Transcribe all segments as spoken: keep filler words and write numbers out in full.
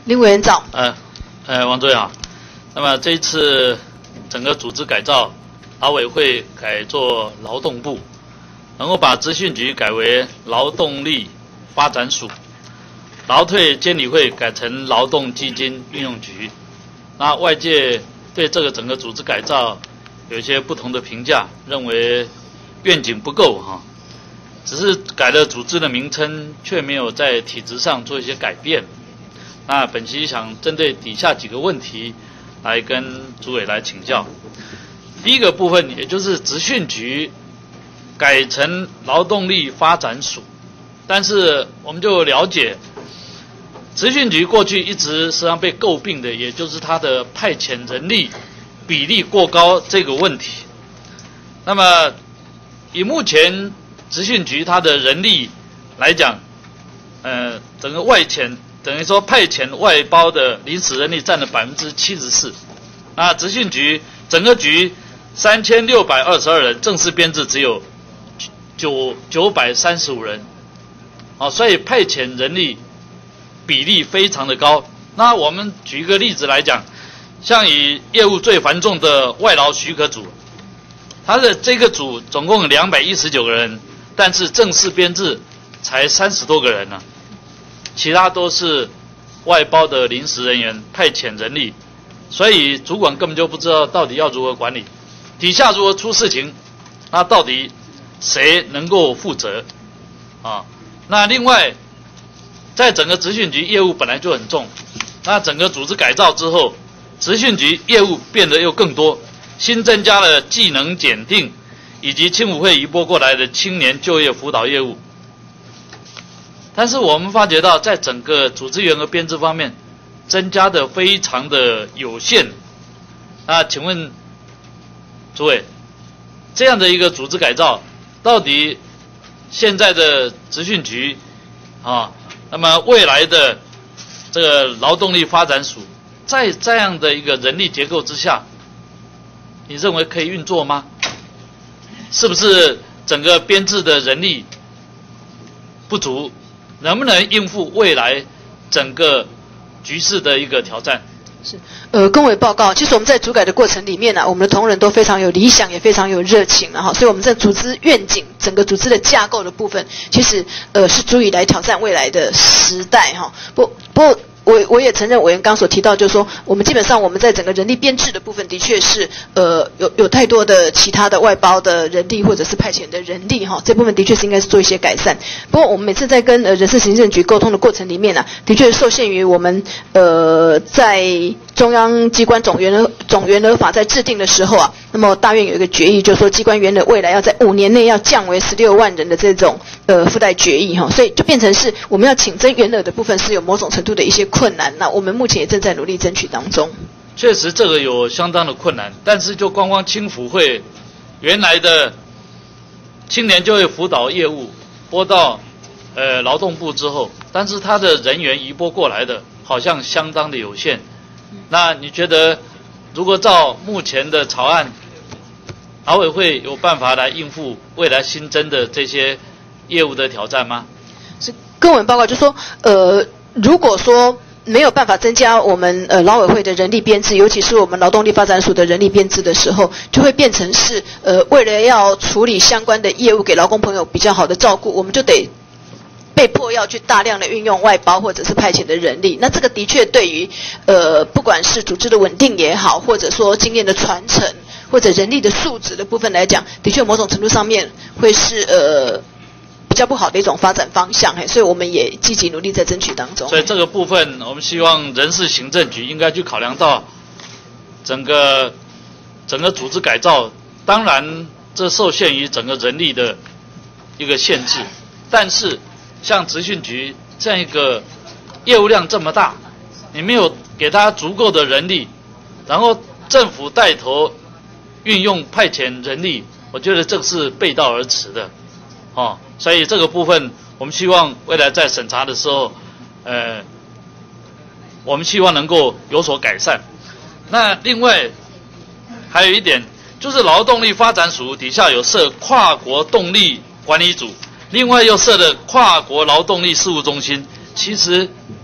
林委员长。 呃，呃，王主任好。那么这一次整个组织改造，劳委会改做劳动部，能够把资讯局改为劳动力发展署，劳退监理会改成劳动基金运用局。那外界对这个整个组织改造有一些不同的评价，认为愿景不够哈，只是改了组织的名称，却没有在体制上做一些改变。那本期想针对底下几个问题来跟主委来请教。第一个部分，也就是职训局改成劳动力发展署，但是我们就了解，职训局过去一直实际上被诟病的，也就是它的派遣人力比例过高这个问题。那么以目前职训局它的人力来讲，呃，整个外遣等于说派遣外包的临时人力占了百分之七十四。那职训局整个局三千六百二十二人，正式编制只有九九百三十五人，啊，所以派遣人力比例非常的高。那我们举一个例子来讲，像以业务最繁重的外劳许可组，它的这个组总共有两百一十九个人，但是正式编制才三十多个人呢、啊，其他都是外包的临时人员派遣人力，所以主管根本就不知道到底要如何管理，底下如果出事情，那到底谁能够负责啊？那另外，在整个职训局业务本来就很重，那整个组织改造之后，职训局业务变得又更多，新增加了技能检定以及青辅会移拨过来的青年就业辅导业务。但是我们发觉到，在整个组织员额编制方面，增加的非常的有限。那请问诸位，这样的一个组织改造，到底现在的职训局啊，那么未来的这个劳动力发展署，在这样的一个人力结构之下，你认为可以运作吗？是不是整个编制的人力不足？能不能应付未来整个局势的一个挑战？ 是，呃，工委报告，其实我们在组改的过程里面呢、啊，我们的同仁都非常有理想，也非常有热情了哈，所以我们在组织愿景、整个组织的架构的部分，其实呃是足以来挑战未来的时代哈。不不过。我我也承认委员刚所提到，就是说，我们基本上我们在整个人力编制的部分，的确是呃有有太多的其他的外包的人力或者是派遣的人力哈，这部分的确是应该是做一些改善。不过我们每次在跟呃人事行政局沟通的过程里面呢、啊，的确受限于我们呃在中央机关总员额总员额法在制定的时候啊，那么大院有一个决议，就是说机关员额未来要在五年内要降为十六万人的这种呃附带决议哈，所以就变成是我们要请增员额的部分是有某种程度的一些困难，那我们目前也正在努力争取当中。 确实这个有相当的困难，但是就光光青辅会原来的青年就业辅导业务拨到呃劳动部之后，但是他的人员移拨过来的好像相当的有限。那你觉得如果照目前的草案，劳委会有办法来应付未来新增的这些业务的挑战吗？ 是，跟我们报告就说，呃，如果说没有办法增加我们呃劳委会的人力编制，尤其是我们劳动力发展署的人力编制的时候，就会变成是呃为了要处理相关的业务，给劳工朋友比较好的照顾，我们就得被迫要去大量的运用外包或者是派遣的人力。那这个的确对于呃不管是组织的稳定也好，或者说经验的传承，或者人力的素质的部分来讲，的确某种程度上面会是呃比较不好的一种发展方向，所以我们也积极努力在争取当中。 所以这个部分，我们希望人事行政局应该去考量到整个整个组织改造。当然，这受限于整个人力的一个限制，但是像职训局这样一个业务量这么大，你没有给他足够的人力，然后政府带头运用派遣人力，我觉得这个是背道而驰的。哦，所以这个部分我们希望未来在审查的时候，呃，我们希望能够有所改善。那另外还有一点，就是劳动力发展署底下有设跨国动力管理组，另外又设了跨国劳动力事务中心。其实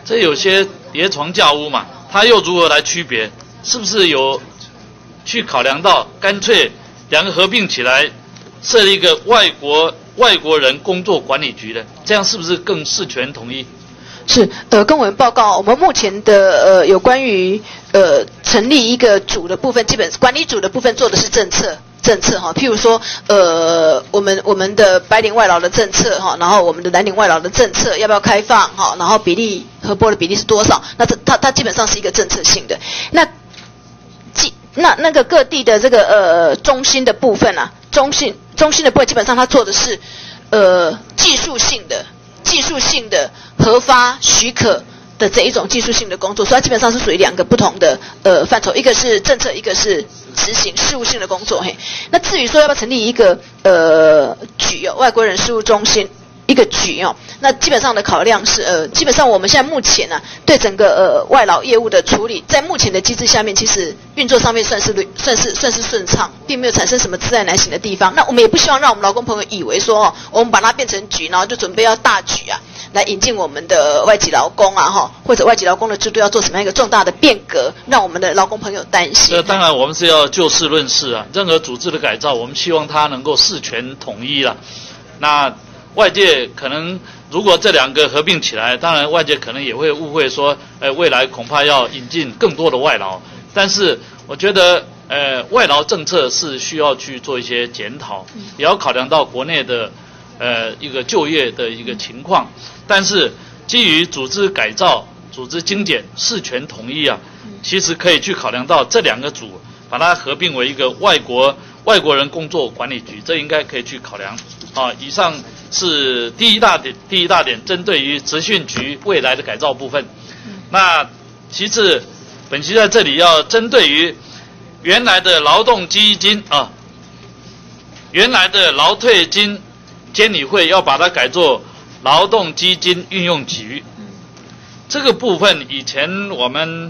这有些叠床架屋嘛，它又如何来区别？是不是有去考量到干脆两个合并起来，设立一个外国外国人工作管理局的？这样是不是更事权统一？ 是，呃，跟我们报告，我们目前的呃有关于呃成立一个组的部分，基本管理组的部分做的是政策。政策哈，譬如说，呃，我们我们的白领外劳的政策哈，然后我们的蓝领外劳的政策要不要开放哈，然后比例合拨的比例是多少？那这它它基本上是一个政策性的。那基那那个各地的这个呃中心的部分啊，中心中心的部分基本上它做的是呃技术性的技术性的核发许可的这一种技术性的工作，所以它基本上是属于两个不同的呃范畴，一个是政策，一个是执行事务性的工作。嘿，那至于说要不要成立一个呃局哦，外国人事务中心一个局哦，那基本上的考量是呃，基本上我们现在目前呢、啊，对整个呃外劳业务的处理，在目前的机制下面，其实运作上面算是算是算是顺畅，并没有产生什么自然难行的地方。那我们也不希望让我们劳工朋友以为说哦，我们把它变成局，然后就准备要大局啊。来引进我们的外籍劳工啊，哈，或者外籍劳工的制度要做什么样一个重大的变革，让我们的劳工朋友担心。 这当然我们是要就事论事啊，任何组织的改造，我们希望它能够事权统一了。那外界可能如果这两个合并起来，当然外界可能也会误会说，呃，未来恐怕要引进更多的外劳。但是我觉得，呃，外劳政策是需要去做一些检讨，也要考量到国内的。呃，一个就业的一个情况，但是基于组织改造、组织精简、事权统一啊，其实可以去考量到这两个组，把它合并为一个外国外国人工作管理局，这应该可以去考量。啊，以上是第一大点，第一大点针对于职训局未来的改造部分。那其次，本期在这里要针对于原来的劳动基金啊，原来的劳退金。监理会要把它改作劳动基金运用局，这个部分以前我们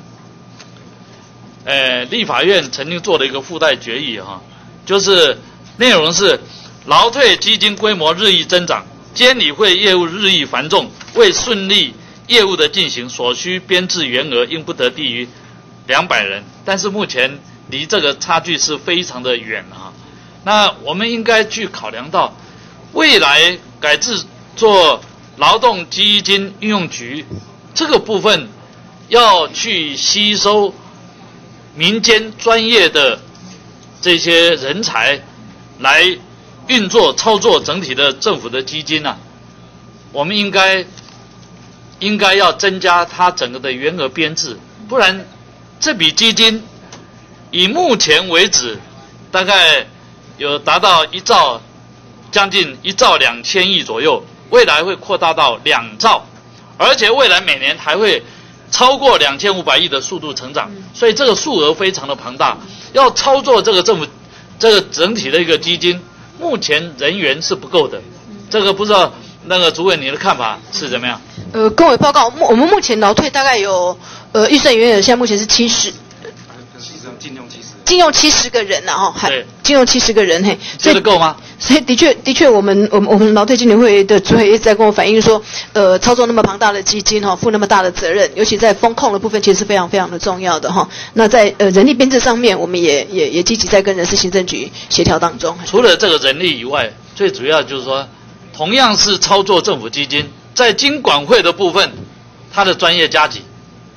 呃立法院曾经做了一个附带决议哈，就是内容是劳退基金规模日益增长，监理会业务日益繁重，为顺利业务的进行所需编制员额应不得低于两百人，但是目前离这个差距是非常的远啊。那我们应该去考量到。未来改制做劳动基金运用局这个部分，要去吸收民间专业的这些人才，来运作操作整体的政府的基金啊，我们应该应该要增加它整个的员额编制，不然这笔基金以目前为止大概有达到一兆。将近一兆两千亿左右，未来会扩大到两兆，而且未来每年还会超过两千五百亿的速度成长，所以这个数额非常的庞大。要操作这个政府这个整体的一个基金，目前人员是不够的。这个不知道那个主委你的看法是怎么样？ 呃，跟我报告，我们目前劳退大概有呃预算员额，现在目前是七十。 禁用七十， 禁用七十个人呐、啊，哈， 对， 禁用七十个人，嘿， 这个够吗？ 所以的确，的确，我们我们我们劳退经理会的主委一直在跟我反映说，呃，操作那么庞大的基金哈，负那么大的责任，尤其在风控的部分，其实是非常非常的重要的哈。那在呃人力编制上面，我们也也也积极在跟人事行政局协调当中。 除了这个人力以外，最主要就是说，同样是操作政府基金，在金管会的部分，它的专业加级，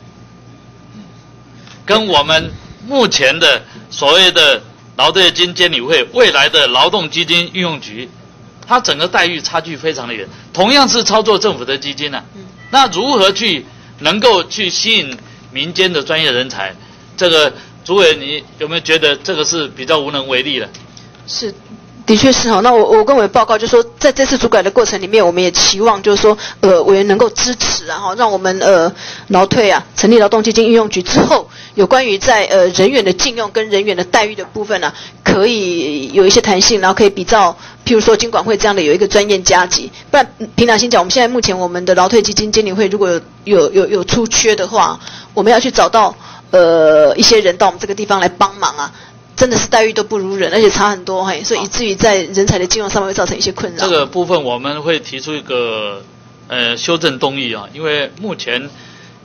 跟我们目前的所谓的劳退金监理会未来的劳动基金运用局，它整个待遇差距非常的远。同样是操作政府的基金啊，那如何去能够去吸引民间的专业人才？这个主委，你有没有觉得这个是比较无能为力的？ 是。的确是哈，那我我跟委员报告，就是说在这次主改的过程里面，我们也期望就是说，呃，委员能够支持啊，哈，让我们呃劳退啊成立劳动基金运用局之后，有关于在呃人员的禁用跟人员的待遇的部分呢、啊，可以有一些弹性，然后可以比照，譬如说金管会这样的有一个专业加级，不然凭良心讲，我们现在目前我们的劳退基金监理会如果有有有有出缺的话，我们要去找到呃一些人到我们这个地方来帮忙啊。真的是待遇都不如人，而且差很多，嘿，所以以至于在人才的禁用上面会造成一些困扰。 这个部分我们会提出一个呃修正动议啊，因为目前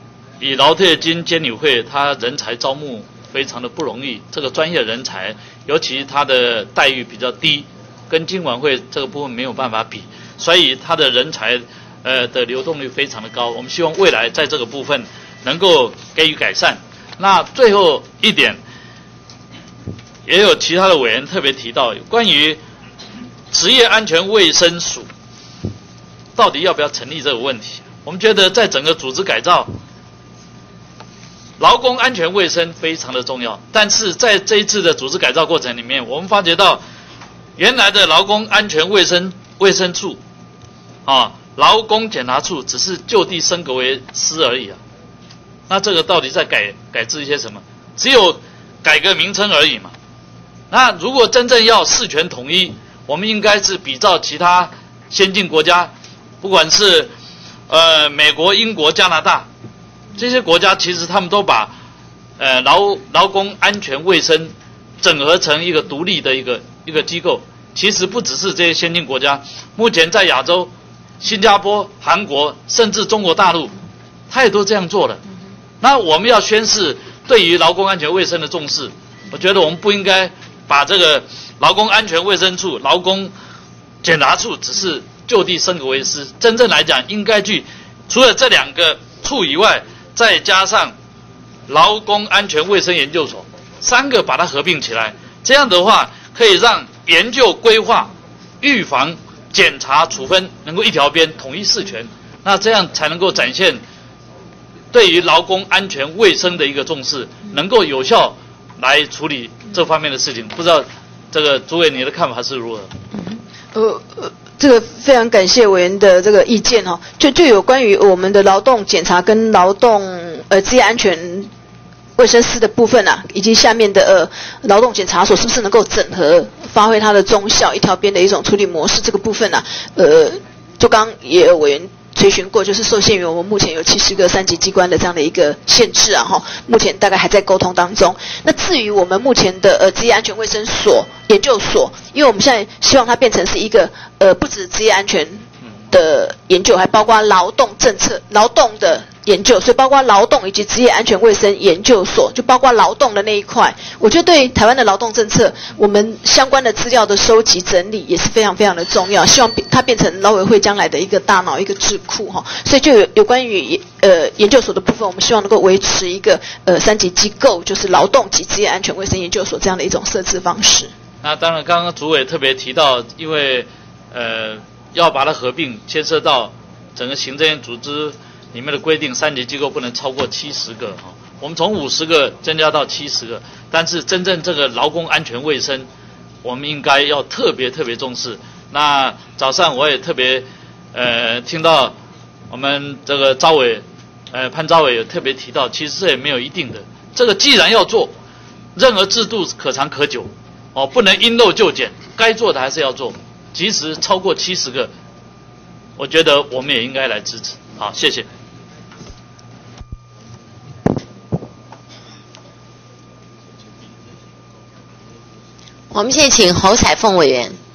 以劳退金监理会，它人才招募非常的不容易，这个专业人才，尤其它的待遇比较低，跟金管会这个部分没有办法比，所以它的人才呃的流动率非常的高。我们希望未来在这个部分能够给予改善。那最后一点，也有其他的委员特别提到关于职业安全卫生署到底要不要成立这个问题。我们觉得在整个组织改造，劳工安全卫生非常的重要，但是在这一次的组织改造过程里面，我们发觉到原来的劳工安全卫生卫生处啊，劳工检查处只是就地升格为司而已啊。那这个到底在改改制一些什么？只有改个名称而已嘛。那如果真正要事权统一，我们应该是比照其他先进国家，不管是呃美国、英国、加拿大这些国家，其实他们都把呃劳劳工安全卫生整合成一个独立的一个一个机构。其实不只是这些先进国家，目前在亚洲，新加坡、韩国，甚至中国大陆，他也都这样做了。那我们要宣示对于劳工安全卫生的重视，我觉得我们不应该把这个劳工安全卫生处、劳工检查处只是就地升格为司，真正来讲应该去除了这两个处以外，再加上劳工安全卫生研究所，三个把它合并起来，这样的话可以让研究、规划、预防、检查、处分能够一条边统一事权，那这样才能够展现对于劳工安全卫生的一个重视，能够有效来处理这方面的事情。不知道这个诸位你的看法是如何？ 呃呃，这个非常感谢委员的这个意见哈、哦，就就有关于我们的劳动检查跟劳动呃职业安全卫生司的部分啊，以及下面的呃劳动检查所是不是能够整合发挥它的中效，一条边的一种处理模式，这个部分啊，呃，就刚也有委员追询过，就是受限于我们目前有七十个三级机关的这样的一个限制啊，哈，目前大概还在沟通当中。那至于我们目前的呃职业安全卫生所研究所，因为我们现在希望它变成是一个呃不止职业安全的研究，还包括劳动政策、劳动的研究，所以包括劳动以及职业安全卫生研究所，就包括劳动的那一块。我觉得对台湾的劳动政策，我们相关的资料的收集整理也是非常非常的重要，希望它变成劳委会将来的一个大脑、一个智库哈。所以就有有关于呃研究所的部分，我们希望能够维持一个呃三级机构，就是劳动及职业安全卫生研究所这样的一种设置方式。 那当然，刚刚主委特别提到，因为呃要把它合并，牵涉到整个行政院组织里面的规定，三级机构不能超过七十个哈。我们从五十个增加到七十个，但是真正这个劳工安全卫生，我们应该要特别特别重视。那早上我也特别呃听到我们这个召委呃潘召委有特别提到，其实这也没有一定的。这个既然要做，任何制度可长可久，哦，不能因漏就减，该做的还是要做。即使超过七十个，我觉得我们也应该来支持。好，谢谢。 我们现在请侯彩凤委员。